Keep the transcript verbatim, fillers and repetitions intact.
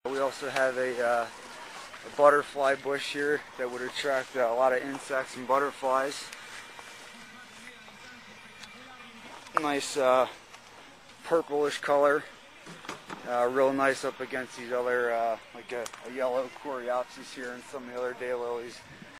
We also have a, uh, a butterfly bush here that would attract uh, a lot of insects and butterflies. Nice uh, purplish color. Uh, real nice up against these other, uh, like a, a yellow coreopsis here and some of the other daylilies.